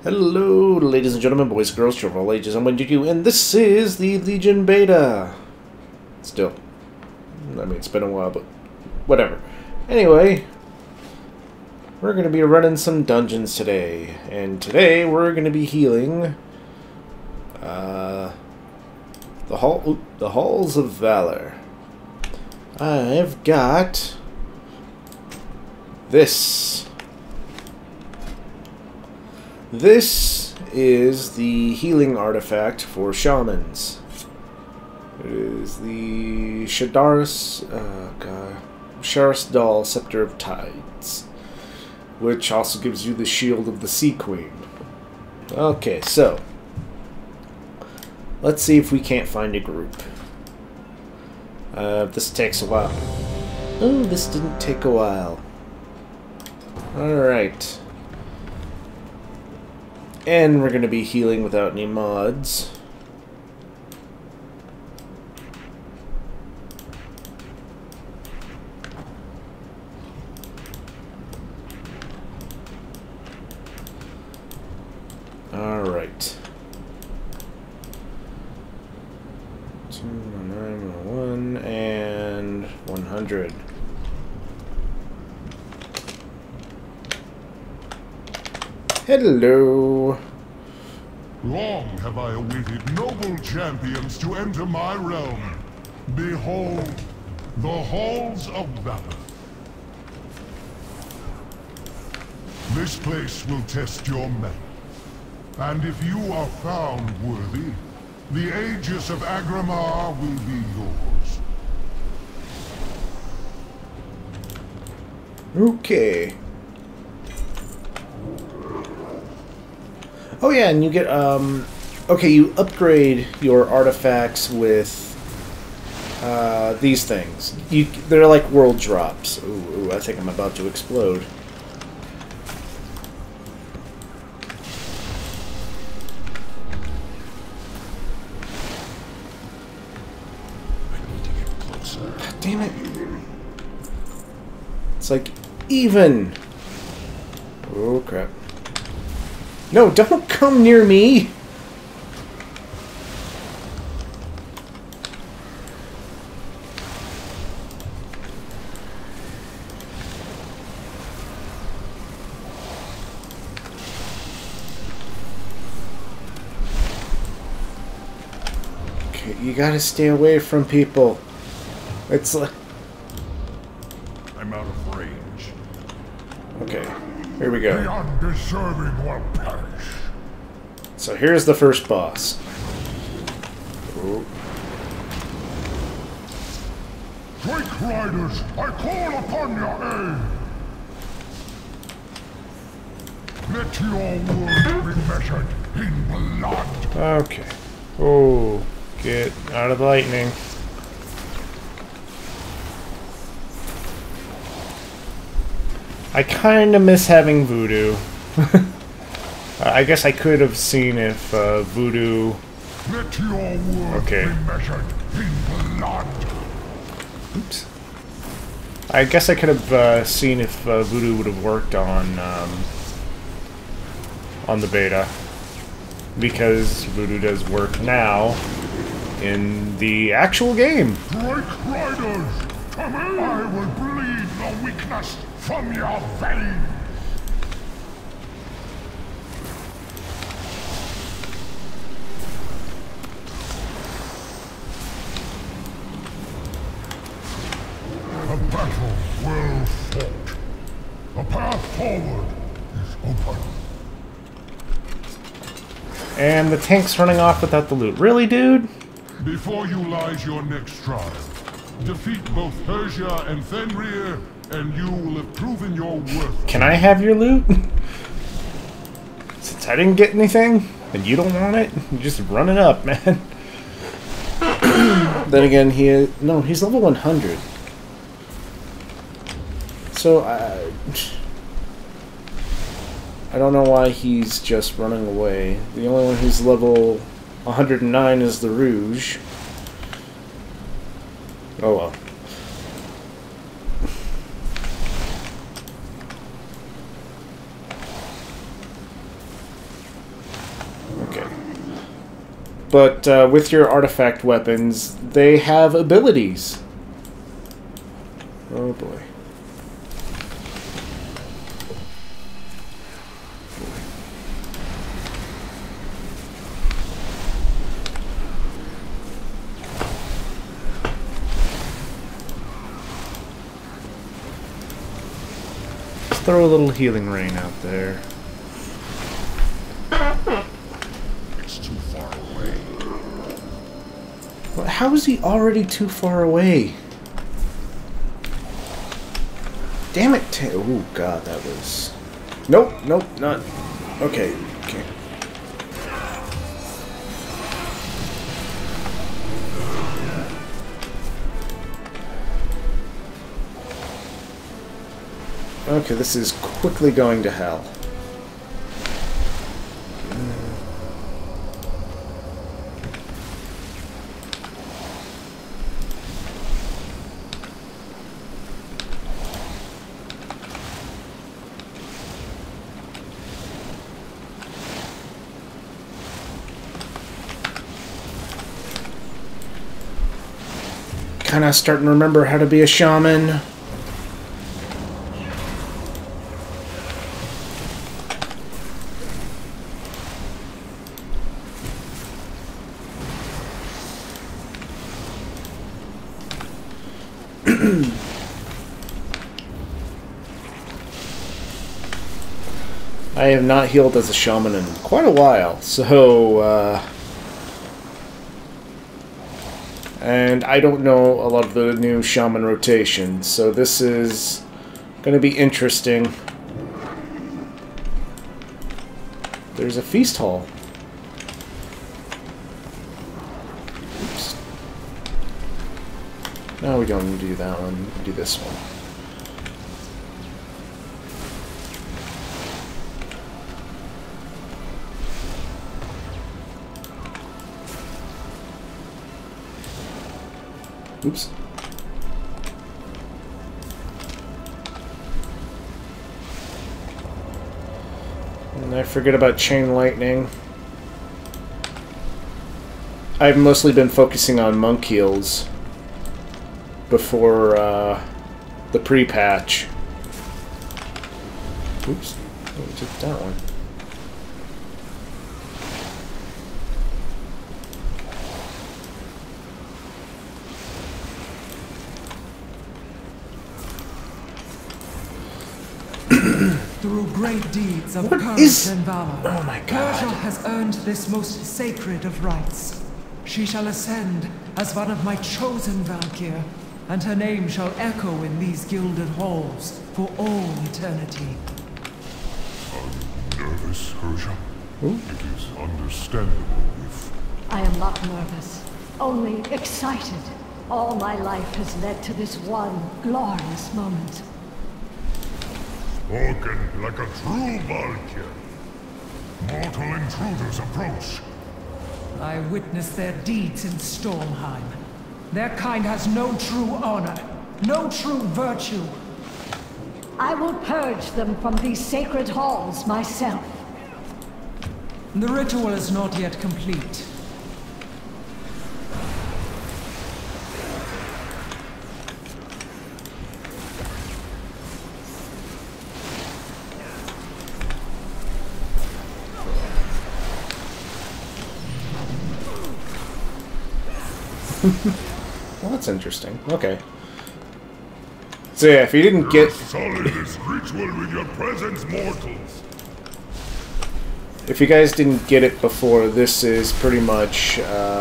Hello, ladies and gentlemen, boys and girls, children of all ages, I'm Windhoof, and this is the Legion Beta. Still. I mean, it's been a while, but whatever. Anyway, we're going to be running some dungeons today, and today we're going to be healing the Halls of Valor. I've got this. This is the healing artifact for shamans. It is the Sharisdal Scepter of Tides, which also gives you the Shield of the Sea Queen. Okay, so let's see if we can't find a group. This takes a while. Oh, this didn't take a while. Alright. And we're going to be healing without any mods. Alright. 219, 101, and 100. Hello. Long have I awaited noble champions to enter my realm. Behold, the Halls of Valor. This place will test your mettle. And if you are found worthy, the Aegis of Agramar will be yours. Okay. Oh yeah, and you get, okay, you upgrade your artifacts with, these things. They're like world drops. Ooh, I think I'm about to explode. I need to get closer. God damn it. It's like, even. Oh, crap. No, don't come near me! Okay, you gotta stay away from people. It's like... I'm out of range. Okay, here we go. The undeserving will perish. So here's the first boss. Ooh. Drake Riders, I call upon your aid! Let your word be measured in blood! Okay. Oh, get out of the lightning. I kinda miss having voodoo. I guess I could have seen if voodoo... Let your word Okay. be measured in blood! Oops. I guess I could have seen if voodoo would have worked on the beta. Because voodoo does work now in the actual game. Drake Riders, come in! I will bleed the weakness from your veins! A battle well fought. A path forward is open. And the tank's running off without the loot. Really, dude? Before you lies your next trial. Defeat both Persia and Fenrir, and you will have proven your worth. Can I have your loot? Since I didn't get anything, and you don't want it, you just run it up, man. Then again, he's level 100. So, I don't know why he's just running away. The only one who's level 109 is the Rouge. Oh well. But with your artifact weapons, they have abilities. Oh boy. Let's throw a little healing rain out there. It's too far away. Well, how is he already too far away? Damn it! Oh god, that was... Nope, nope, not... Okay, okay. Okay, this is quickly going to hell. Kind of starting to remember how to be a shaman. I have not healed as a shaman in quite a while, so, and I don't know a lot of the new shaman rotations, so this is going to be interesting. There's a feast hall. Oops. No, we don't do that one. We do this one. Oops. And I forget about chain lightning. I've mostly been focusing on monk heals before the pre-patch. Oops. Oh, we took that one. Through great deeds of courage and valor, oh my God. Persia has earned this most sacred of rights. She shall ascend as one of my chosen Valkyr, and her name shall echo in these gilded halls for all eternity. Are you nervous, Persia? It is understandable if... I am not nervous, only excited. All my life has led to this one glorious moment. Spoken like a true Valkyr. Mortal intruders approach. I witnessed their deeds in Stormheim. Their kind has no true honor, no true virtue. I will purge them from these sacred halls myself. The ritual is not yet complete. Well, that's interesting. Okay. So yeah, if you didn't get... Sully this ritual with your presence, mortals. If you guys didn't get it before, this is pretty much,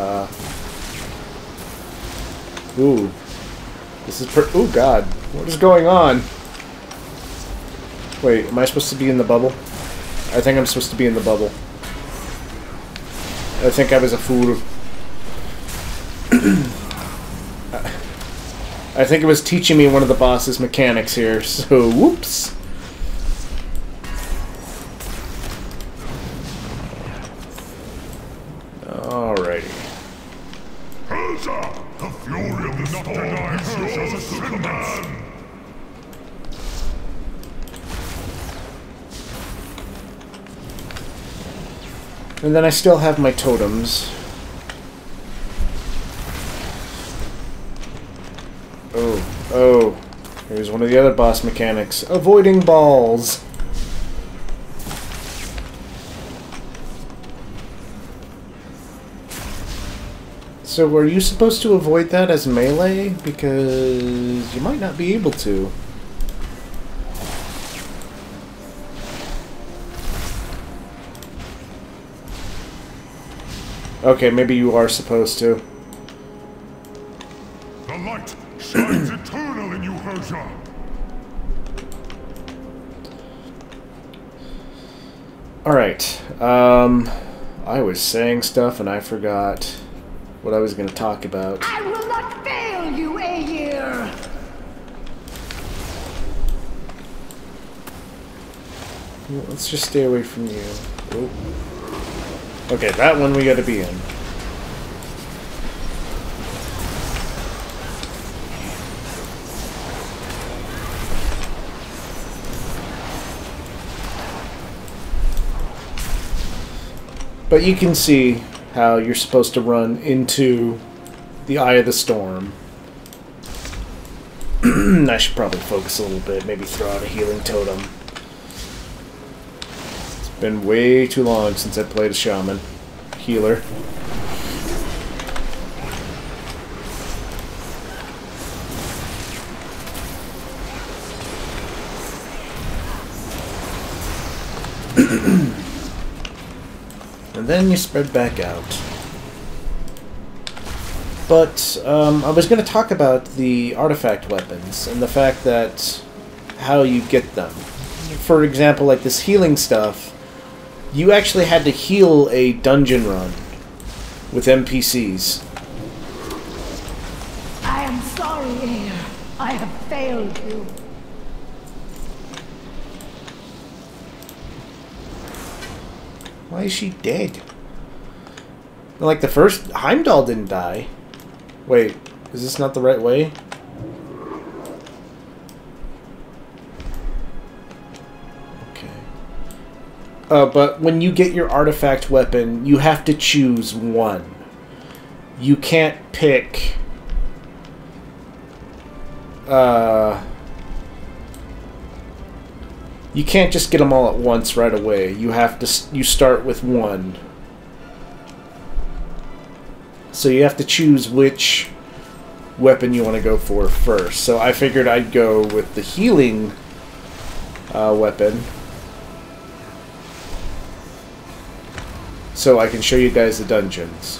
Ooh. This is ooh, God. What is going on? Wait, am I supposed to be in the bubble? I think I'm supposed to be in the bubble. I think I was a fool. I think it was teaching me one of the boss's mechanics here, so whoops. Alrighty. Persia, the fury of the storm is yours to command. And then I still have my totems. Oh, here's one of the other boss mechanics. Avoiding balls. So are you supposed to avoid that as melee? Because you might not be able to. Okay, maybe you are supposed to. The light shines eternal in you, Herja. Alright, I was saying stuff and I forgot what I was going to talk about. I will not fail you, Aegir! Well, let's just stay away from you. Oh. Okay, that one we gotta be in. But you can see how you're supposed to run into the Eye of the Storm. I should probably focus a little bit, maybe throw out a healing totem. It's been way too long since I played a shaman. Healer. And then you spread back out. But I was going to talk about the artifact weapons and the fact that how you get them. For example, like this healing stuff, you actually had to heal a dungeon run with NPCs. I am sorry, Aegir. I have failed you. Why is she dead? Like the first Heimdall didn't die. Wait, is this not the right way? Okay. But when you get your artifact weapon, you have to choose one. You can't pick... You can't just get them all at once right away. You have to... You start with one. So you have to choose which weapon you want to go for first. So I figured I'd go with the healing weapon. So I can show you guys the dungeons.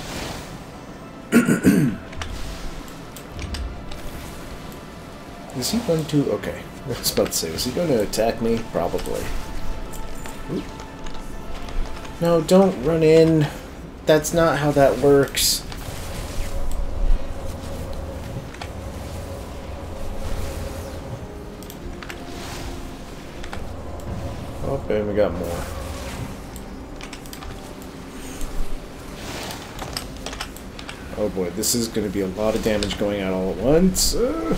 Is he going to... Okay. I was about to say, is he going to attack me? Probably. Oop. No, don't run in. That's not how that works. Oh, and we got more. Oh boy, this is going to be a lot of damage going out all at once.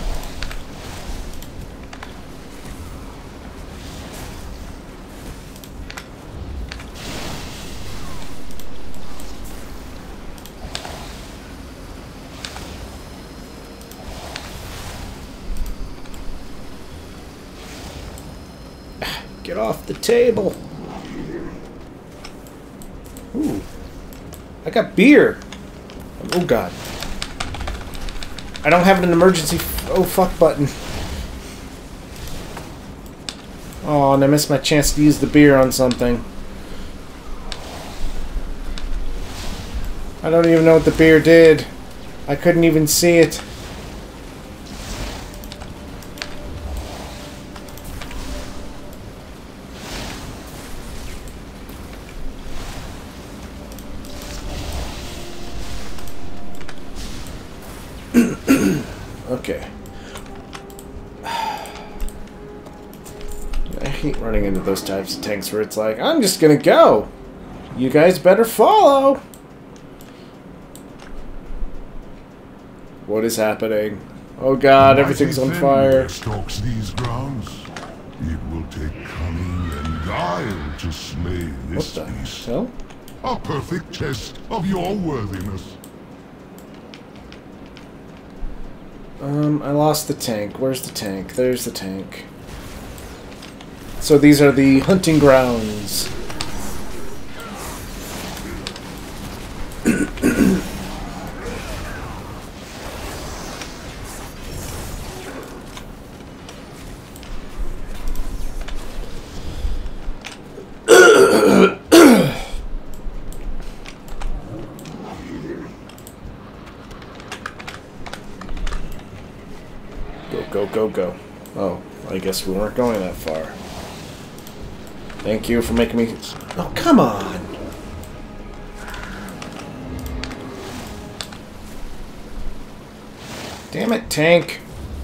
Get off the table. Ooh. I got beer. Oh god. I don't have an emergency oh fuck button. Oh, and I missed my chance to use the beer on something. I don't even know what the beer did. I couldn't even see it. Okay. I hate running into those types of tanks where it's like, I'm just gonna go. You guys better follow. What is happening? Oh god, everything's on fire. Stalks these grounds. It will take cunning and guile to slay this What the beast. hell? A perfect test of your worthiness. I lost the tank. Where's the tank? There's the tank. So these are the hunting grounds. Go. Oh, I guess we weren't going that far. Thank you for making me... Oh, come on! Damn it, tank!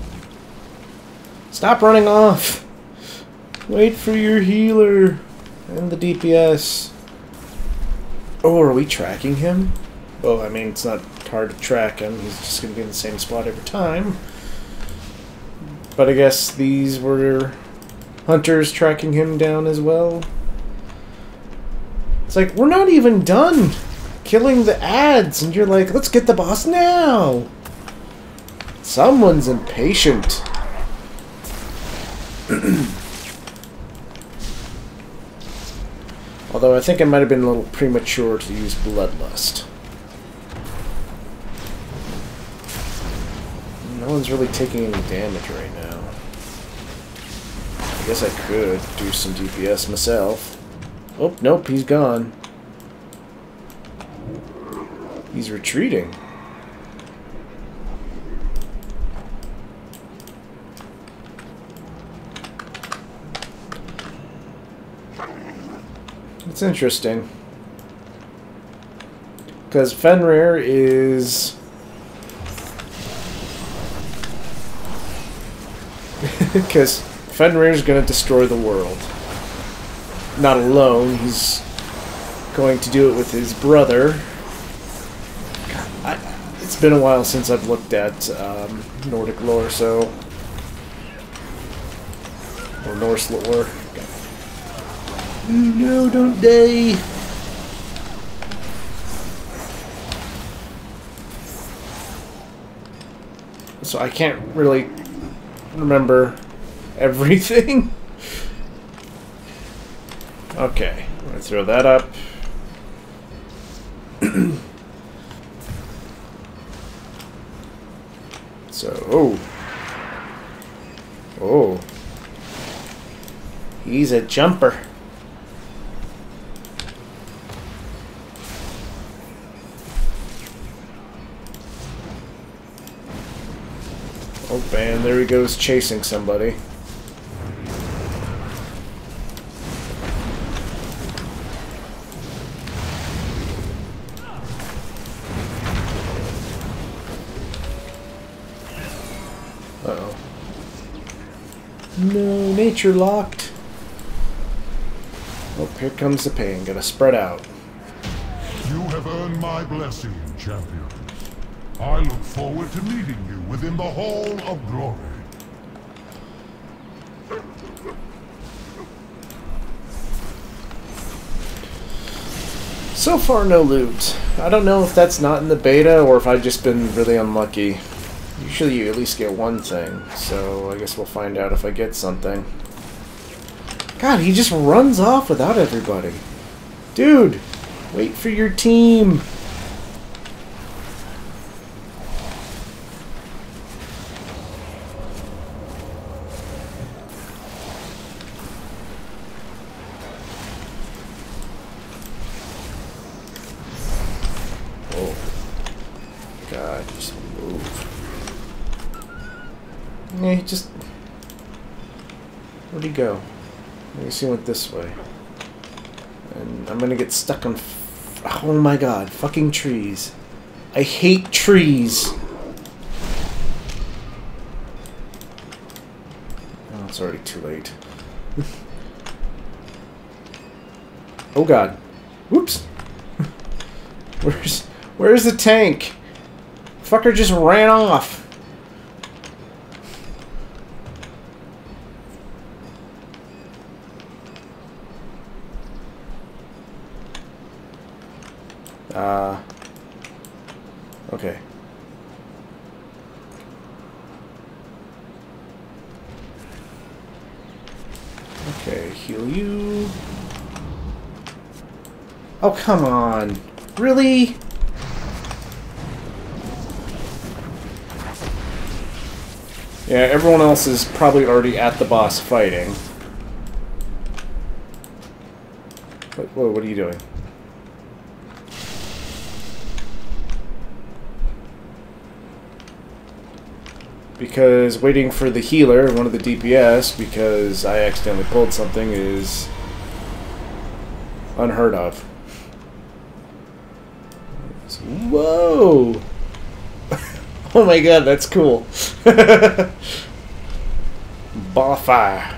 Stop running off! Wait for your healer! And the DPS. Oh, are we tracking him? Well, I mean, it's not hard to track him. He's just going to be in the same spot every time. But I guess these were hunters tracking him down as well. It's like, we're not even done killing the ads, and you're like, let's get the boss now! Someone's impatient. Although I think I might have been a little premature to use Bloodlust. No one's really taking any damage right now. I guess I could do some DPS myself. Oh, nope, he's gone. He's retreating. It's interesting. Because Fenrir is... Because Fenrir's going to destroy the world. Not alone, he's going to do it with his brother. God, it's been a while since I've looked at Nordic lore, so... Or Norse lore. No, don't die! So I can't really remember everything. Okay, I'm gonna throw that up. So, oh, he's a jumper. Oh, and there he goes chasing somebody. Uh-oh. No, nature locked. Oh, here comes the pain. Gotta spread out. You have earned my blessing, champion. I look forward to meeting you within the Hall of Glory. So far, no loot. I don't know if that's not in the beta or if I've just been really unlucky. Usually you at least get one thing, so I guess we'll find out if I get something. God, he just runs off without everybody. Dude, wait for your team. God, just move. Yeah, he just... Where'd he go? I guess he went this way. And I'm gonna get stuck on... Oh my god, fucking trees. I hate trees! Oh, it's already too late. Oh god. Whoops! Where's the tank? Fucker just ran off. Okay. Okay, heal you. Oh, come on. Really? Yeah, everyone else is probably already at the boss fighting. What are you doing? Because waiting for the healer, one of the DPS, because I accidentally pulled something, is unheard of. Whoa! Oh my god, that's cool. Ball of fire.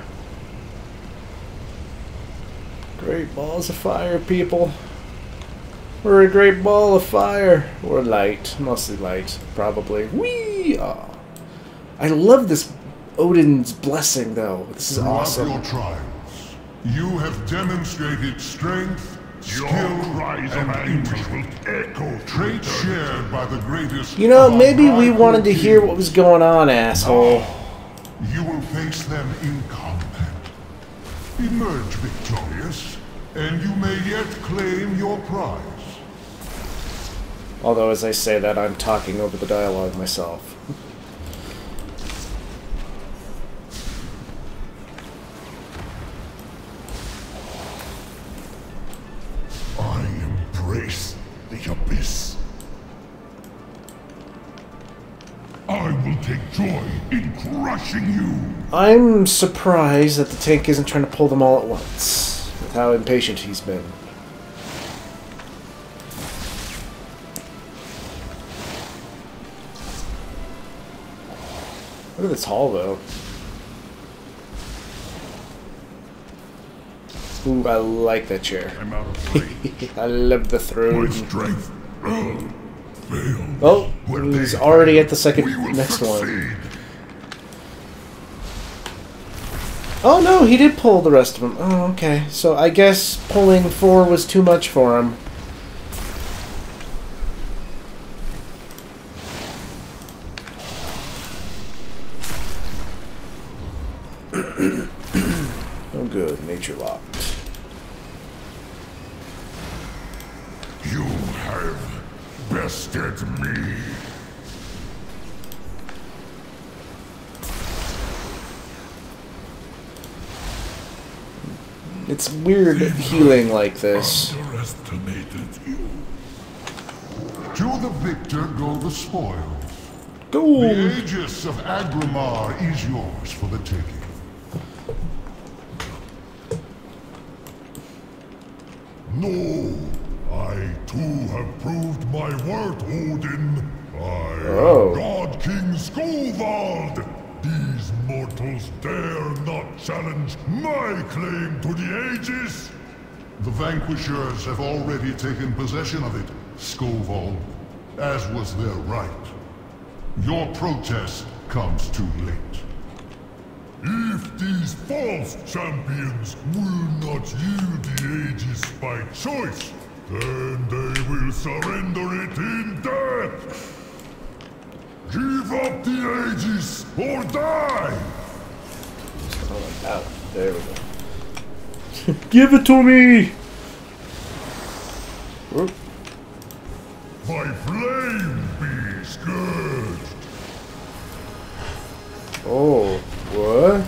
Great balls of fire, people. We're a great ball of fire. Or light. Mostly light, probably. Whee! Oh. I love this Odyn's blessing, though. This is awesome. Throughout your trials, you have demonstrated strength, skill, and intellect. Echo traits shared by the greatest. You know, maybe we wanted to hear what was going on, asshole. You will face them in combat. Emerge victorious, and you may yet claim your prize. Although, as I say that, I'm talking over the dialogue myself. I embrace the abyss. I will take joy in crushing you. I'm surprised that the tank isn't trying to pull them all at once, with how impatient he's been. Look at this hall, though. Ooh, I like that chair. I'm out of range. I love the throne. My strength failed. Oh, he's already at the second next one. Oh no, he did pull the rest of them. Oh, okay. So I guess pulling 4 was too much for him. Oh good, nature locked. You have bested me. It's weird healing like this. Underestimated you. To the victor go the spoils. Go! The Aegis of Agramar is yours for the taking. No, I too have proved my worth, Odyn. I am God King Skovald. These mortals dare not challenge my claim to the Aegis. The Vanquishers have already taken possession of it, Skovald, as was their right. Your protest comes too late. If these false champions will not yield the Aegis by choice, then they will surrender it in death! Give up the Aegis or die! Oh, there we go. Give it to me! Whoop. My flame be scourged! Oh, what?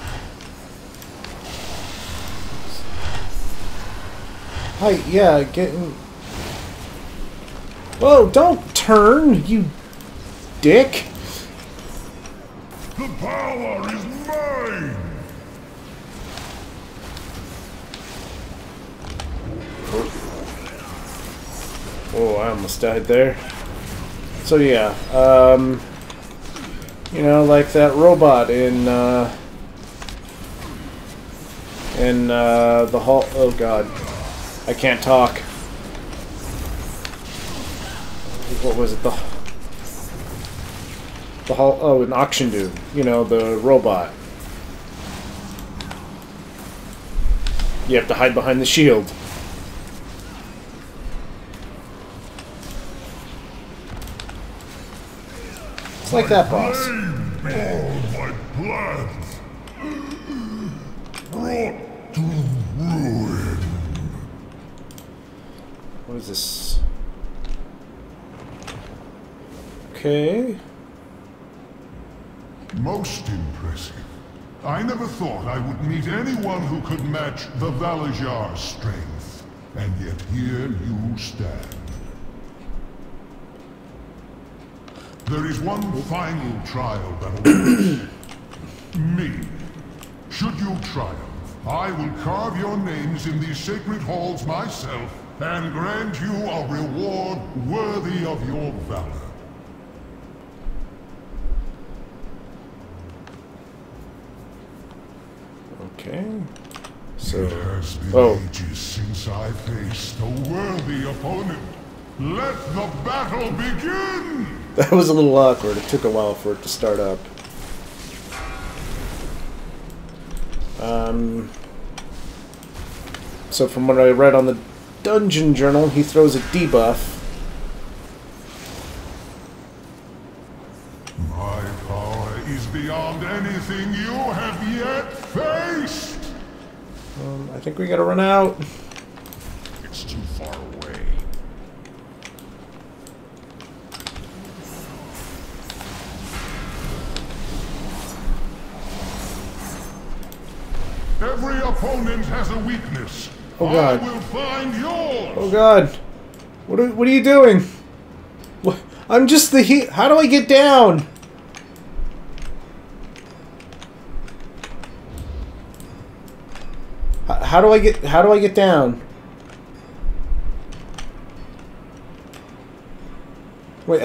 Hi, yeah, getting... Whoa, don't turn, you dick! The power is mine! Oh, I almost died there. So yeah, you know, like that robot in the hall. Oh god, I can't talk. What was it? The hall. Oh, an auction dude. You know, the robot. You have to hide behind the shield. It's like that, boss. All my plans brought What is this? Okay. Most impressive. I never thought I would meet anyone who could match the Valajar's strength. And yet here you stand. There is one final trial that awaits. Me. Should you triumph, I will carve your names in these sacred halls myself and grant you a reward worthy of your valor. Okay. So. It has been ages since I faced a worthy opponent. Let the battle begin! That was a little awkward. It took a while for it to start up. So from what I read on the dungeon journal, he throws a debuff. My power is beyond anything you have yet faced! I think we gotta run out. It's too far away. Every opponent has a weakness. Oh God. I will find yours. Oh God. What are you doing? What? I'm just the he. How do I get down? How do I get down? Wait,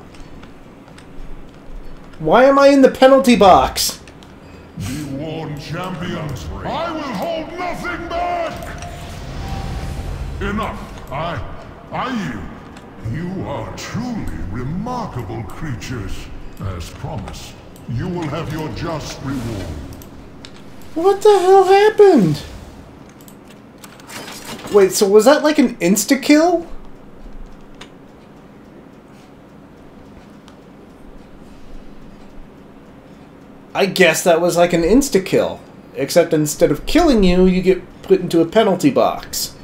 why am I in the penalty box? Be warned, champions. I will hold nothing back. Enough. I yield. You are truly remarkable creatures. As promised, you will have your just reward. What the hell happened? Wait, so was that like an insta-kill? I guess that was like an insta-kill. Except instead of killing you, you get put into a penalty box.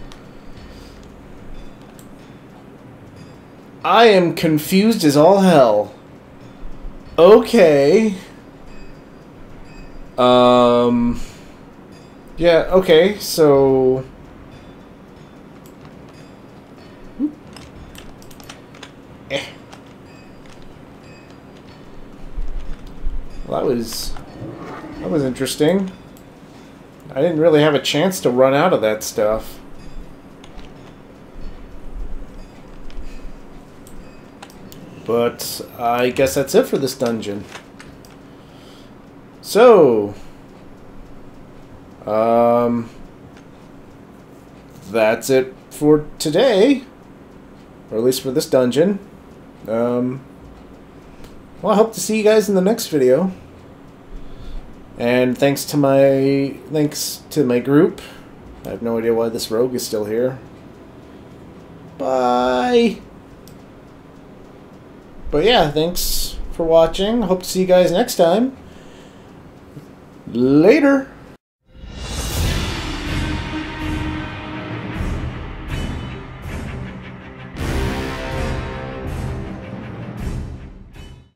I am confused as all hell. Okay. Yeah, okay, so... Well, that was interesting. I didn't really have a chance to run out of that stuff. But I guess that's it for this dungeon. So, that's it for today, or at least for this dungeon. Well, I hope to see you guys in the next video. And thanks to my group. I have no idea why this rogue is still here. Bye. But yeah, thanks for watching. Hope to see you guys next time. Later.